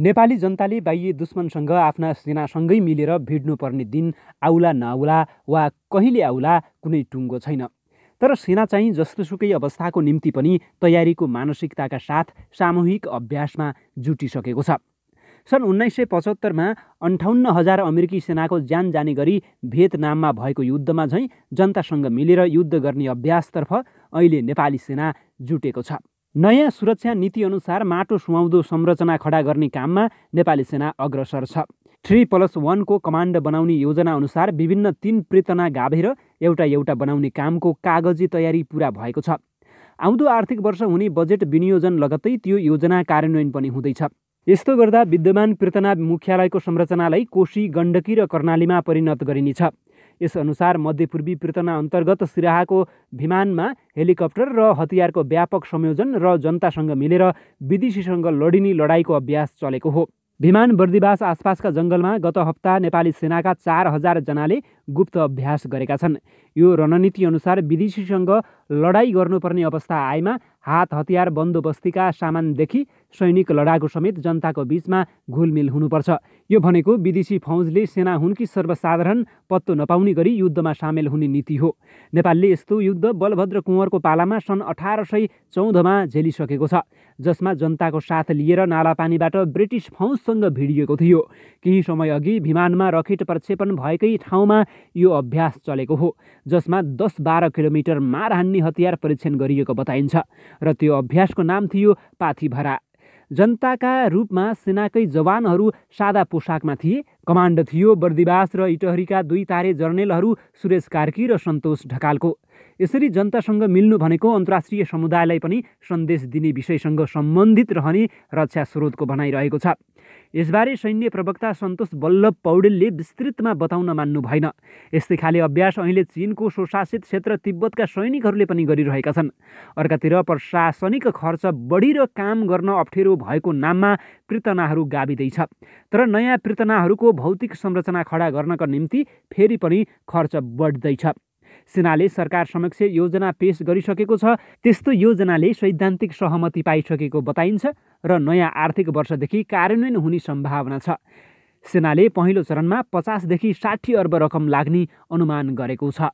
नेपाली जनताले बाह्य दुश्मनसँग आफ्ना सेनासँगै मिलेर भिड्नुपर्ने दिन आउला नआउला वा कहिले आउला कुनै टुङ्गो छैन। तर सेना चाहिँ जस्तोसुकै अवस्थाको निम्ति पनि तयारीको मानसिकताका साथ सामूहिक अभ्यासमा जुटिसकेको छ। सन् 1975मा 58,000 अमेरिकी सेनाको ज्यान जाने गरी भियतनाममा भएको युद्धमा झैँ जनतासँग मिलेर युद्ध गर्ने अभ्यासतर्फ अहिले नेपाली सेना जुटेको छ। नयाँ सुरक्षा नीति अनुसार माटो सुहाउँदो संरचना खडा गर्ने काममा नेपाली सेना अग्रसर छ। 3+1 को कमान्ड बनाउने योजना अनुसार विभिन्न 3 प्रेतना गाभेर एउटा बनाउने कामको कागजी तयारी पुरा भएको छ। आउँदो आर्थिक वर्ष हुने बजेट विनियोजन लगत्तै त्यो योजना कार्यान्वयन पनि हुँदैछ। यस्तो गर्दा विद्यमान प्रेतना मुख्यालयको संरचनालाई कोशी, गण्डकी र कर्णालीमा परिणत गरिनेछ। यसअनुसार मध्यपूर्वी प्रेतना अन्तर्गत सिराहाको विमानमा हेलिकप्टर र हतियारको व्यापक संयोजन र जनतासँग मिलेर विदेशीसँग लडिने लडाईँको अभ्यास चलेको हो। विमान बर्दिवास आसपासका जङ्गलमा गत हप्ता नेपाली सेनाका 4,000 जनाले गुप्त अभ्यास गरेका छन्। यो रणनीति अनुसार विदेशीसँग लडाईँ गर्नुपर्ने अवस्था आएमा हात हतियार बन्दोबस्तीका सामानदेखि सैनिक लडाकु समेत जनताको बीचमा घुलमिल हुनुपर्छ। यो भनेको विदेशी फौजले सेना हुन् कि सर्वसाधारण पत्तो नपाउने गरी युद्धमा सामेल हुने नीति हो। नेपालले यस्तो युद्ध बलभद्र कुँवरको पालामा सन् 1814मा झेलिसकेको छ, जसमा जनताको साथ लिएर नालापानीबाट ब्रिटिस फौजसँग भिडिएको थियो। केही समय अघि विमानमा रकेट प्रक्षेपण भएकै ठाउँमा यो अभ्यास चलेको हो, जसमा 10-12 किलोमिटर मार हान्ने हतियार परीक्षण गरिएको बताइन्छ र त्यो अभ्यासको नाम थियो पाथीभरा। जनताका रूपमा सेनाकै जवानहरू सादा पोसाकमा थिए। कमान्ड थियो बर्दिवास र इटहरीका 2 तारे जर्नेलहरू सुरेश कार्की र सन्तोष ढकालको। यसरी जनतासँग मिल्नु भनेको अन्तर्राष्ट्रिय समुदायलाई पनि सन्देश दिने विषयसँग सम्बन्धित रहने रक्षा स्रोतको भनाइरहेको छ। यसबारे सैन्य प्रवक्ता सन्तोष बल्लभ पौडेलले विस्तृतमा बताउन मान्नु भएन। यस्तै खाले अभ्यास अहिले चीनको स्वशासित क्षेत्र तिब्बतका सैनिकहरूले पनि गरिरहेका छन्। अर्कातिर प्रशासनिक खर्च बढी र काम गर्न अप्ठ्यारो भएको नाममा प्रेतनाहरू गाभिँदैछ। तर नयाँ प्रेतनाहरूको भौतिक संरचना खडा गर्नका निम्ति फेरि पनि खर्च बढ्दैछ। सेनाले सरकार समक्ष योजना पेश गरिसकेको छ। त्यस्तो योजनाले सैद्धान्तिक सहमति पाइसकेको बताइन्छ र नयाँ आर्थिक वर्षदेखि कार्यान्वयन हुने सम्भावना छ। सेनाले पहिलो चरणमा 50 देखि 60 अर्ब रकम लाग्ने अनुमान गरेको छ।